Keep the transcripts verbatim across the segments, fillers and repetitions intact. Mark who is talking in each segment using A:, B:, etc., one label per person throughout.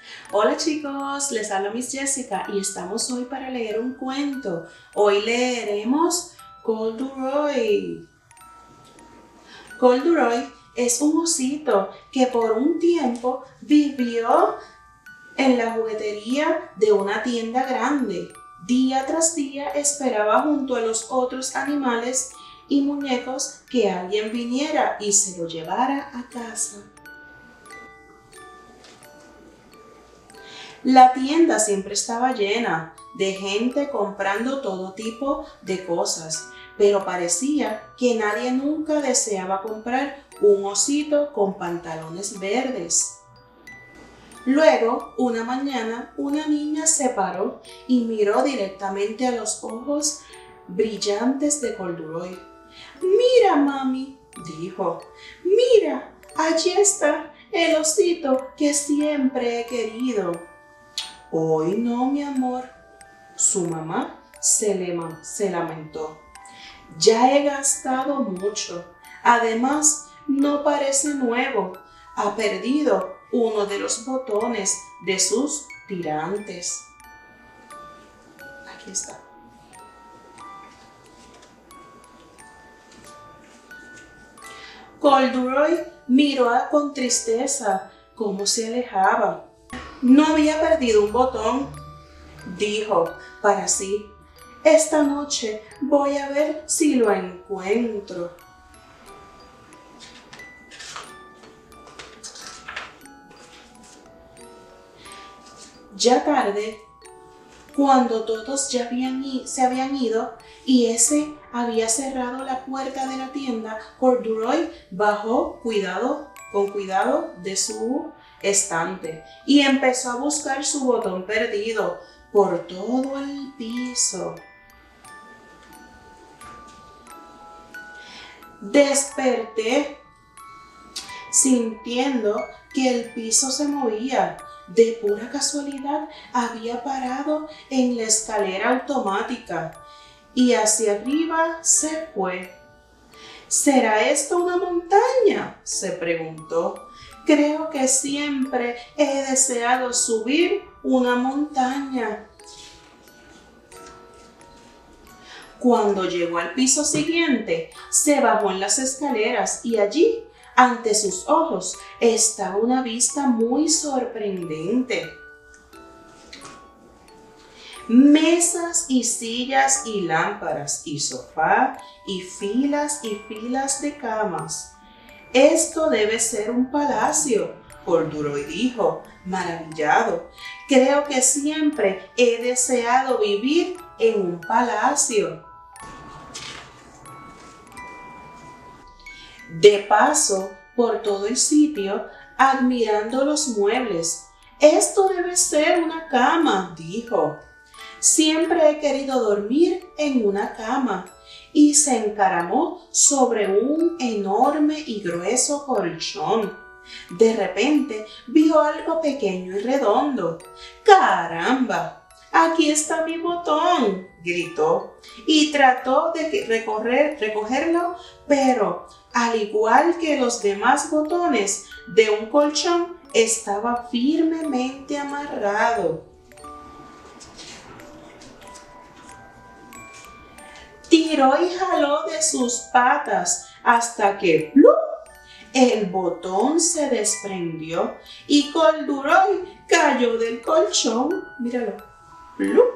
A: Hola chicos, les habla Miss Jessica y estamos hoy para leer un cuento. Hoy leeremos Corduroy. Corduroy es un osito que por un tiempo vivió en la juguetería de una tienda grande. Día tras día esperaba junto a los otros animales y muñecos que alguien viniera y se lo llevara a casa. La tienda siempre estaba llena de gente comprando todo tipo de cosas, pero parecía que nadie nunca deseaba comprar un osito con pantalones verdes. Luego, una mañana, una niña se paró y miró directamente a los ojos brillantes de Corduroy. «Mira, mami», dijo, «mira, allí está el osito que siempre he querido». «Hoy no, mi amor», su mamá se, le, se lamentó. «Ya he gastado mucho. Además, no parece nuevo. Ha perdido uno de los botones de sus tirantes». Aquí está. Corduroy miró con tristeza cómo se alejaba. «No había perdido un botón», dijo para sí. «Esta noche voy a ver si lo encuentro». Ya tarde, cuando todos ya habían, se habían ido y ese había cerrado la puerta de la tienda, Corduroy bajó cuidado, con cuidado de su estante y empezó a buscar su botón perdido por todo el piso. Desperté sintiendo que el piso se movía. De pura casualidad había parado en la escalera automática y hacia arriba se fue. «¿Será esto una montaña?», se preguntó. «Creo que siempre he deseado subir una montaña». Cuando llegó al piso siguiente, se bajó en las escaleras y allí, ante sus ojos, estaba una vista muy sorprendente. Mesas y sillas y lámparas y sofá y filas y filas de camas. «Esto debe ser un palacio», Corduroy dijo, maravillado. «Creo que siempre he deseado vivir en un palacio». De paso por todo el sitio, admirando los muebles. «Esto debe ser una cama», dijo. «Siempre he querido dormir en una cama». Y se encaramó sobre un enorme y grueso colchón. De repente vio algo pequeño y redondo. «¡Caramba! Aquí está mi botón», gritó, y trató de recorrer, recogerlo, pero al igual que los demás botones de un colchón, estaba firmemente amarrado. Tiró y jaló de sus patas hasta que ¡plup!, el botón se desprendió y Corduroy cayó del colchón. Míralo. ¡Plup!,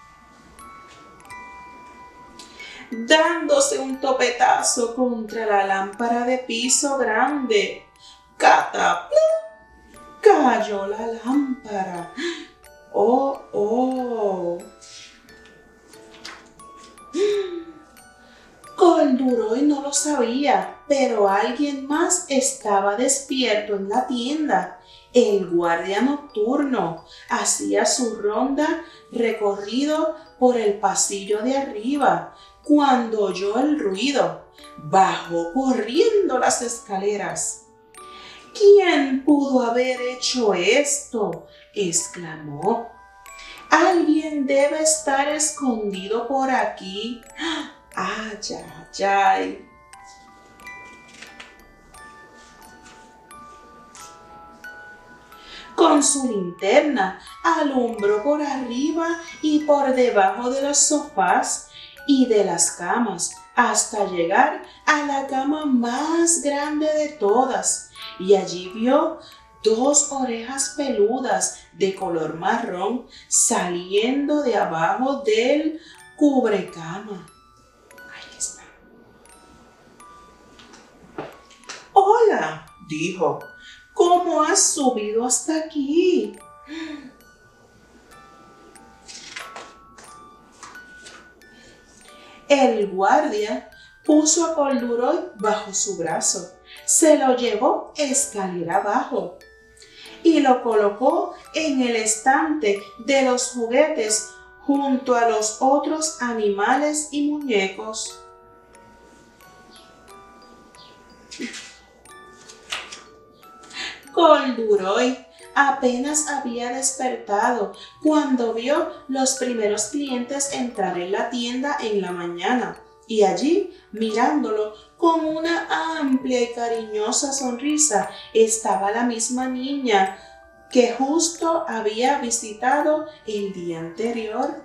A: dándose un topetazo contra la lámpara de piso grande. ¡Cataplum! Cayó la lámpara. ¡Oh, oh! Corduroy no lo sabía, pero alguien más estaba despierto en la tienda. El guardia nocturno hacía su ronda recorrido por el pasillo de arriba. Cuando oyó el ruido, bajó corriendo las escaleras. «¿Quién pudo haber hecho esto?», exclamó. «Alguien debe estar escondido por aquí. ¡Ay, ay, ay!». Con su linterna alumbró por arriba y por debajo de los sofás y de las camas hasta llegar a la cama más grande de todas, y allí vio dos orejas peludas de color marrón saliendo de abajo del cubrecama. Ahí está. «Hola», dijo, «¿cómo has subido hasta aquí?» El guardia puso a Corduroy bajo su brazo, se lo llevó escalera abajo y lo colocó en el estante de los juguetes junto a los otros animales y muñecos. Corduroy apenas había despertado cuando vio los primeros clientes entrar en la tienda en la mañana, y allí, mirándolo con una amplia y cariñosa sonrisa, estaba la misma niña que justo había visitado el día anterior.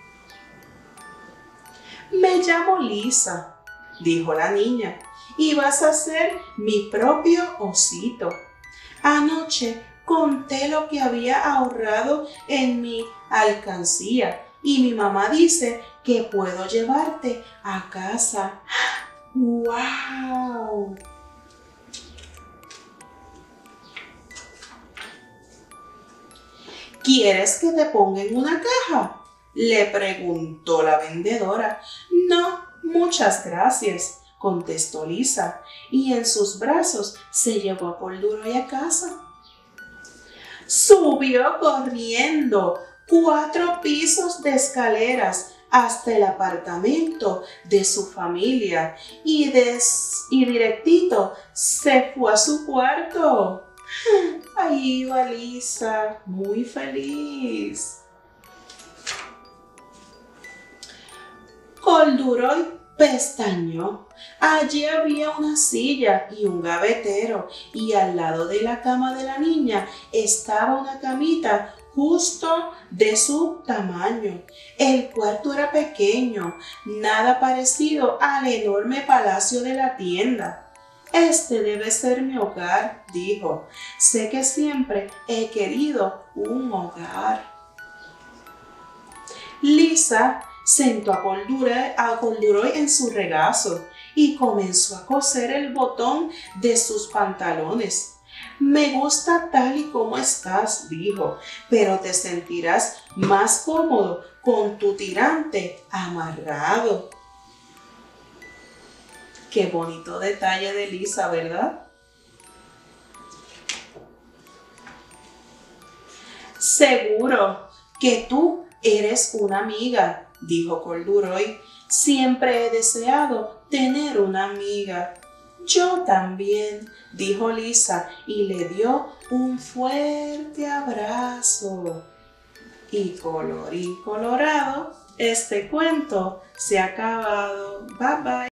A: «Me llamo Lisa», dijo la niña, «y vas a ser mi propio osito. Anoche conté lo que había ahorrado en mi alcancía y mi mamá dice que puedo llevarte a casa». ¡Wow! «¿Quieres que te ponga en una caja?», le preguntó la vendedora. «No, muchas gracias», contestó Lisa, y en sus brazos se llevó a Corduroy a casa. Subió corriendo cuatro pisos de escaleras hasta el apartamento de su familia y, des, y directito se fue a su cuarto. Ahí iba Lisa, muy feliz. Corduroy pestañeó. Allí había una silla y un gavetero, y al lado de la cama de la niña estaba una camita justo de su tamaño. El cuarto era pequeño, nada parecido al enorme palacio de la tienda. «Este debe ser mi hogar», dijo. «Sé que siempre he querido un hogar». Lisa sentó a Corduroy, a Corduroy en su regazo y comenzó a coser el botón de sus pantalones. «Me gusta tal y como estás», dijo, «pero te sentirás más cómodo con tu tirante amarrado». Qué bonito detalle de Lisa, ¿verdad? «Seguro que tú eres una amiga», dijo Corduroy. «Siempre he deseado tener una amiga». «Yo también», dijo Lisa, y le dio un fuerte abrazo. Y colorín colorado, este cuento se ha acabado. Bye bye.